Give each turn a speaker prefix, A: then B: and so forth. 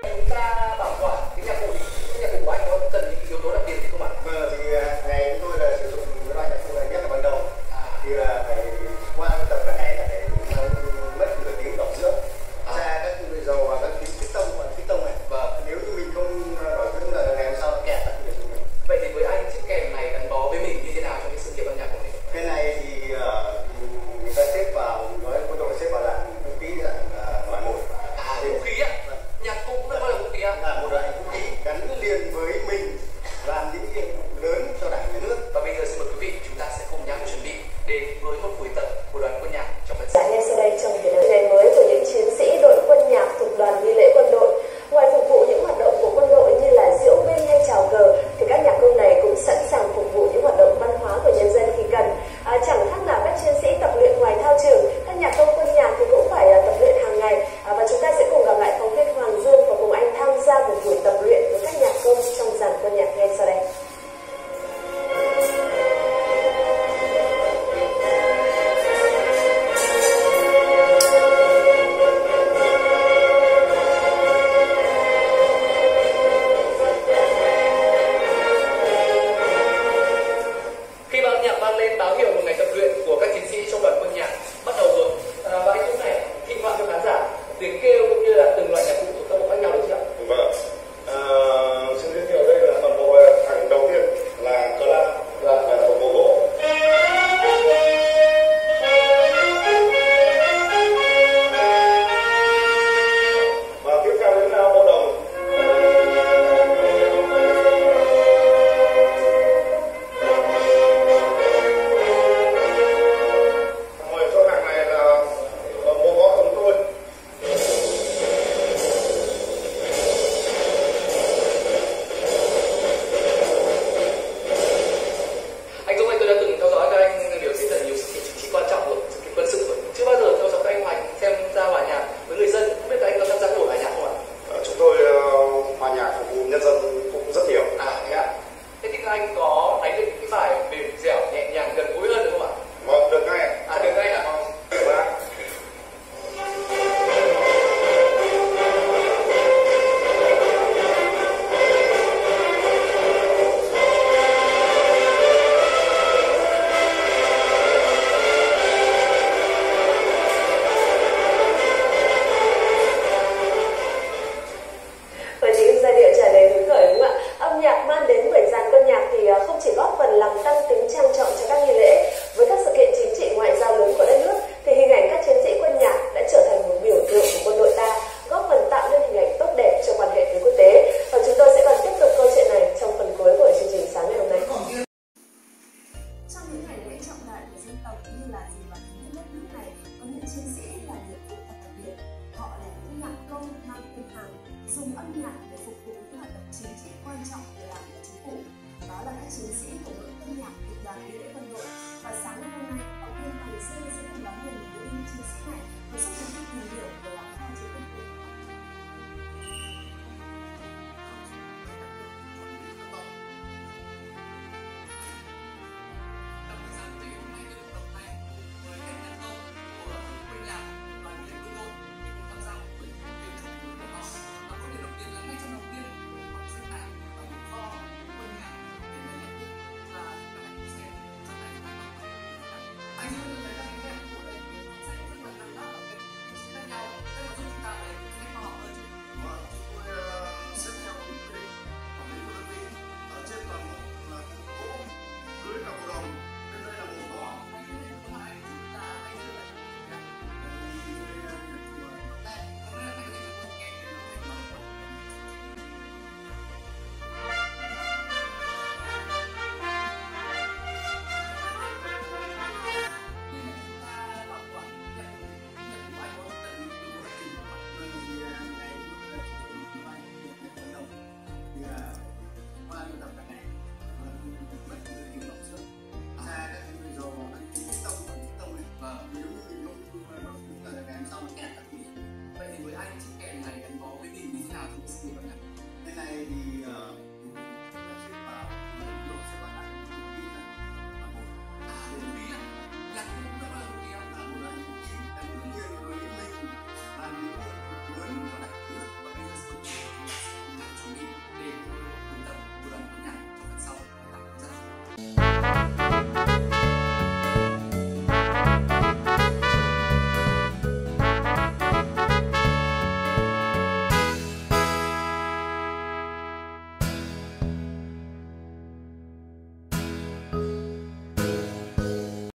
A: chúng ta bảo quản cái nhạc cụ thì cái nhạc cụ của anh có cần những yếu tố đặc biệt không ạ?
B: Thì ngày chúng tôi là sử dụng cái loại nhạc cụ này nhất là ban đầu thì là phải qua tập cả ngày là phải mất nửa tiếng đọc dưỡng ra các dầu và các tiếng piston này.
A: Vâng.
B: Nếu như mình không đỏ dưỡng là ngày hôm sau nó kẹt lại thì dùng.
A: Vậy thì với anh chiếc kèm này gắn bó với mình như thế nào trong cái sự nghiệp âm nhạc của mình?
B: Cái này thì người ta xếp vào, nói quân đội xếp vào dạng vũ khí dạng loại một.
A: Vũ khí á? Nhạc cụ cũng là vũ khí á?
B: Là một loại vũ khí gắn liền với mình làm những nhiệm vụ lớn cho đảng nhà nước.
A: Và bây giờ xin mời quý vị chúng ta sẽ cùng nhau chuẩn bị đến với một buổi tập của đoàn quân nhạc trong phần
C: ngay sau đây trong ngày mới của những chiến sĩ đội quân nhạc thuộc đoàn nghi lễ quân đội. Ngoài phục vụ những hoạt động của quân đội như là diễu binh hay chào cờ, thì các nhạc công này cũng sẵn sàng phục vụ những hoạt động văn hóa của nhân dân khi cần. Chẳng khác nào các chiến sĩ tập luyện ngoài thao trường, các nhạc công quân nhạc thì cũng phải tập luyện hàng ngày. Và chúng ta sẽ cùng gặp lại phóng viên Hoàng Dương và cùng anh tham gia một buổi tập luyện với các nhạc công trong dàn quân nhạc ngay sau đây.
A: Khi ban nhạc vang lên báo hiệu một ngày tập luyện của các chiến sĩ trong đoàn quân nhạc bắt đầu rồi. Và anh Dũng này thị thoại cho khán giả tiếng kêu cũng như là từng loại nhạc cụ thuộc các bộ khác nhau được chưa ạ?
B: Vâng. Xin giới thiệu đây là toàn bộ thằng đầu tiên là cờ lạ, là toàn bộ gỗ. Và tiếp theo đến là bộ đồng. Ngồi chỗ hàng này là bộ gõ của chúng tôi.
A: Anh Dũng ơi, tôi đã từng theo dõi các anh biểu diễn rất nhiều sự kiện chính trị quan trọng rồi, sự kiện quân sự rồi. Chưa bao giờ theo dõi các anh Hoành xem ra hòa nhạc với người dân. Không biết các anh có tham gia buổi hòa nhạc không ạ?
B: Chúng tôi hòa nhạc phục vụ nhân dân cũng rất nhiều.
A: Thế ạ. Thế thì các anh có đánh được những cái bài mềm dẻo nhẹ nhàng gần gũi hơn được không ạ?
B: Vâng, được ngay.
A: Được ngay ạ.
C: Với những giai điệu tràn đầy hứng khởi đúng không ạ? Âm nhạc mang đến buổi dàn quân nhạc thì không chỉ góp phần làm tăng tính trang trọng cho các nghi lễ, với các sự kiện chính trị ngoại giao lớn của đất nước, thì hình ảnh các chiến sĩ quân nhạc đã trở thành một biểu tượng của quân đội ta, góp phần tạo nên hình ảnh tốt đẹp cho quan hệ với quốc tế. Và chúng tôi sẽ còn tiếp tục câu chuyện này trong phần cuối của chương trình sáng ngày hôm nay.
D: Trong những ngày lễ trọng đại của dân tộc như là dịp đoàn kết đất nước này, có những chiến sĩ là nhiệm vụ đặc biệt. Họ là những nhạc công mang tên hàng, dùng âm nhạc để phục vụ những hoạt động chính trị quan trọng của Đảng và Chính phủ. Đó là các chiến sĩ